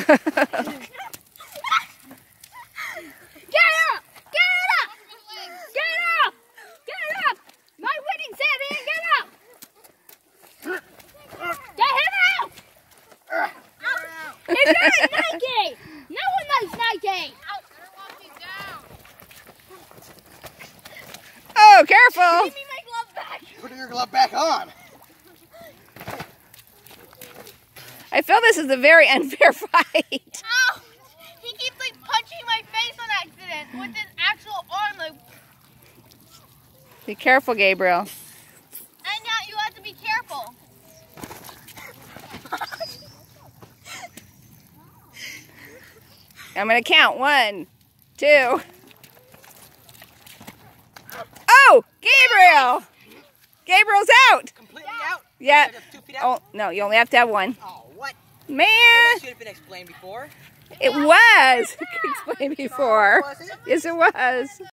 It's very Nike! No one likes Nike! Oh, careful! Give me my glove back! Put your glove back on! I feel this is a very unfair fight. Ow! He keeps like punching my face on accident with his actual arm. Like... Be careful, Gabriel. And now you have to be careful. I'm going to count. 1, 2. Oh, Gabriel! Gabriel's out. Completely out? Yeah. 2 feet out? Oh, no, you only have to have 1. Oh, what? Man. Well, that should have been explained before. It was. Explained before. Was it? Yes, it was.